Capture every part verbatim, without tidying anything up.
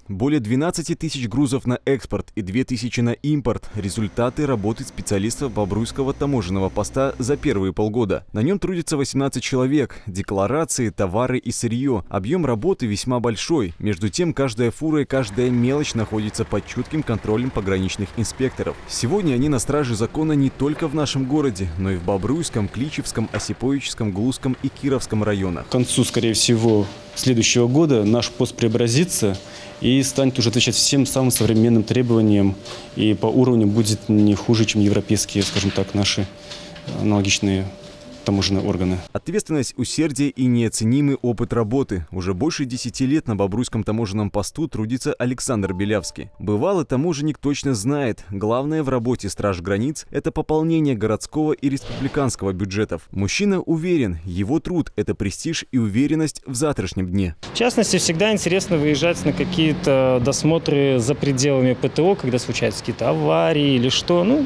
Более двенадцати тысяч грузов на экспорт и две тысячи на импорт – результаты работы специалистов Бобруйского таможенного поста за первые полгода. На нем трудится восемнадцать человек, декларации, товары и сырье. Объем работы весьма большой. Между тем, каждая фура и каждая мелочь находится под чутким контролем пограничных инспекторов. Сегодня они на страже закона не только в нашем городе, но и в Бобруйском, Кличевском, Осиповичском, Глузском и Кировском районах. К концу, скорее всего, следующего года наш пост преобразится и станет уже отвечать всем самым современным требованиям, и по уровню будет не хуже, чем европейские, скажем так, наши аналогичные таможенные органы. Ответственность, усердие и неоценимый опыт работы. Уже больше десяти лет на Бобруйском таможенном посту трудится Александр Белявский. Бывалый таможенник точно знает, главное в работе страж границ – это пополнение городского и республиканского бюджетов. Мужчина уверен, его труд – это престиж и уверенность в завтрашнем дне. В частности, всегда интересно выезжать на какие-то досмотры за пределами ПТО, когда случаются какие-то аварии или что. Ну,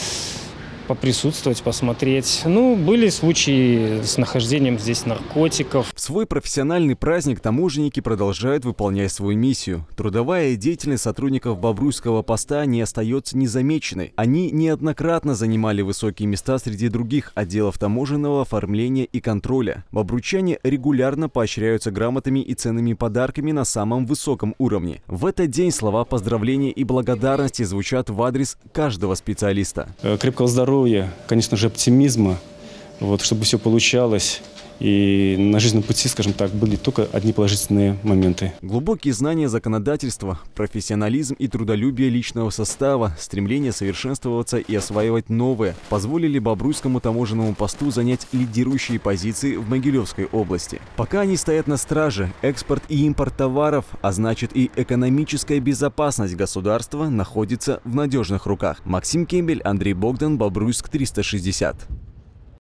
поприсутствовать, посмотреть. Ну, были случаи с нахождением здесь наркотиков. В свой профессиональный праздник таможенники продолжают выполнять свою миссию. Трудовая деятельность сотрудников Бобруйского поста не остается незамеченной. Они неоднократно занимали высокие места среди других отделов таможенного оформления и контроля. Бобруйчане регулярно поощряются грамотами и ценными подарками на самом высоком уровне. В этот день слова поздравления и благодарности звучат в адрес каждого специалиста. Крепкого здоровья, конечно же, оптимизма, вот, чтобы все получалось. И на жизненном пути, скажем так, были только одни положительные моменты. Глубокие знания законодательства, профессионализм и трудолюбие личного состава, стремление совершенствоваться и осваивать новое позволили Бобруйскому таможенному посту занять лидирующие позиции в Могилевской области. Пока они стоят на страже, экспорт и импорт товаров, а значит и экономическая безопасность государства, находится в надежных руках. Максим Кембель, Андрей Богдан, Бобруйск триста шестьдесят.